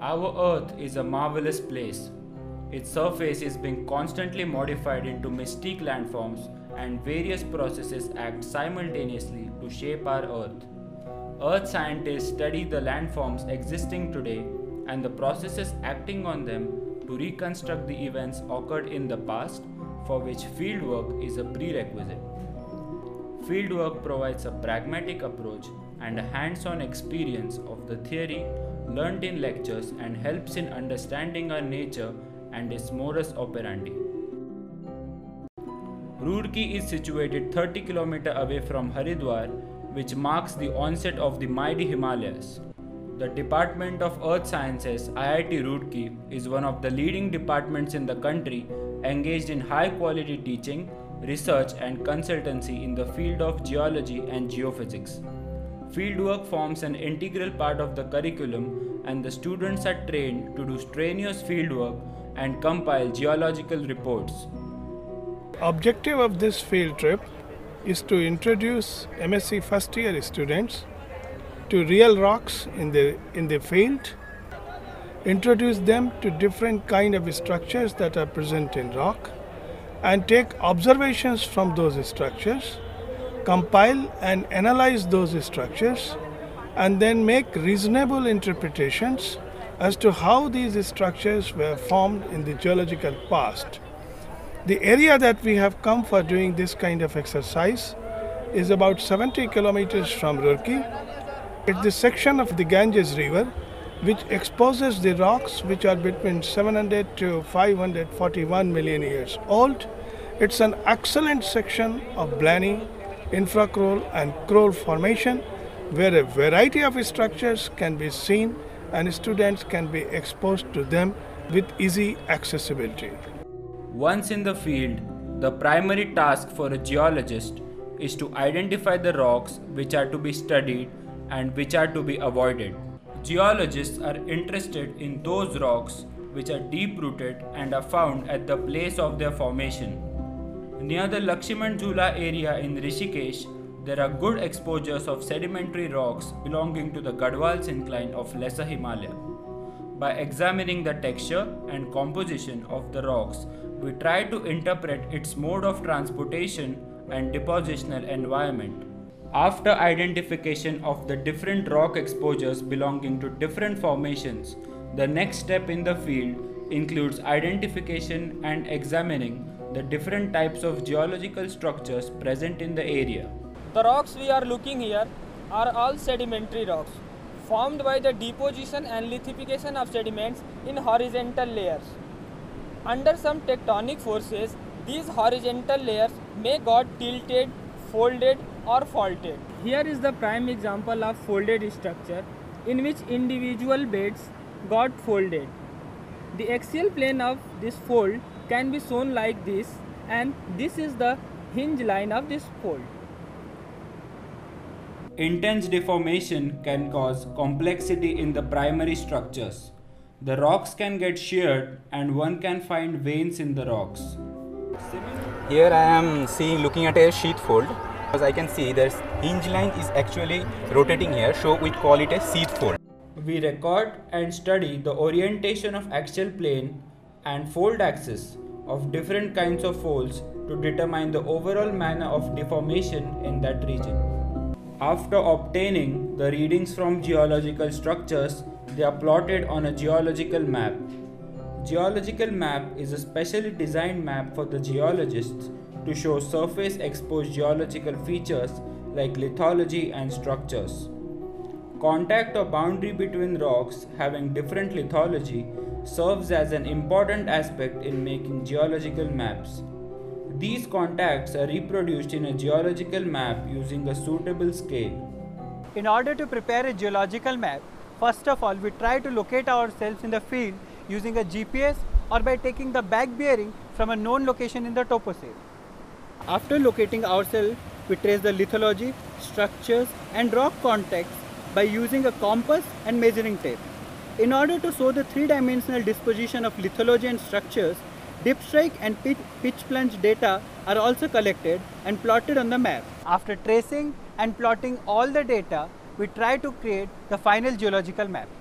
Our Earth is a marvelous place. Its surface is being constantly modified into mystique landforms, and various processes act simultaneously to shape our Earth. Earth scientists study the landforms existing today and the processes acting on them to reconstruct the events occurred in the past, for which fieldwork is a prerequisite. Fieldwork provides a pragmatic approach and a hands-on experience of the theory learned in lectures and helps in understanding our nature and its modus operandi. Roorkee is situated 30 km away from Haridwar, which marks the onset of the mighty Himalayas. The Department of Earth Sciences, IIT Roorkee, is one of the leading departments in the country engaged in high-quality teaching, research and consultancy in the field of geology and geophysics. Fieldwork forms an integral part of the curriculum, and the students are trained to do strenuous fieldwork and compile geological reports. Objective of this field trip is to introduce MSc first year students to real rocks in the field, introduce them to different kind of structures that are present in rock, and take observations from those structures, compile and analyze those structures, and then make reasonable interpretations as to how these structures were formed in the geological past. The area that we have come for doing this kind of exercise is about 70 kilometers from Roorkee. It's the section of the Ganges River which exposes the rocks which are between 700 to 541 million years old. It's an excellent section of Blaney, infracoral and coral formation where a variety of structures can be seen and students can be exposed to them with easy accessibility. Once in the field, the primary task for a geologist is to identify the rocks which are to be studied and which are to be avoided. Geologists are interested in those rocks which are deep-rooted and are found at the place of their formation. Near the Lakshman Jhula area in Rishikesh, there are good exposures of sedimentary rocks belonging to the Gadwal syncline of Lesser Himalaya. By examining the texture and composition of the rocks, we try to interpret its mode of transportation and depositional environment. After identification of the different rock exposures belonging to different formations, the next step in the field includes identification and examining the different types of geological structures present in the area. The rocks we are looking here are all sedimentary rocks, formed by the deposition and lithification of sediments in horizontal layers. Under some tectonic forces, these horizontal layers may got tilted, folded or faulted. Here is the prime example of folded structure in which individual beds got folded. The axial plane of this fold can be shown like this, and this is the hinge line of this fold. Intense deformation can cause complexity in the primary structures. The rocks can get sheared and one can find veins in the rocks. Here I am looking at a sheath fold. As I can see, there's hinge line is actually rotating here, so we call it a sheath fold. We record and study the orientation of axial plane and fold axis of different kinds of folds to determine the overall manner of deformation in that region. After obtaining the readings from geological structures, they are plotted on a geological map. Geological map is a specially designed map for the geologists to show surface exposed geological features like lithology and structures. Contact or boundary between rocks having different lithology serves as an important aspect in making geological maps. These contacts are reproduced in a geological map using a suitable scale. In order to prepare a geological map, first of all we try to locate ourselves in the field using a GPS or by taking the back bearing from a known location in the toposphere. After locating ourselves, we trace the lithology, structures and rock contacts by using a compass and measuring tape. In order to show the three-dimensional disposition of lithology and structures, dip strike and pitch plunge data are also collected and plotted on the map. After tracing and plotting all the data, we try to create the final geological map.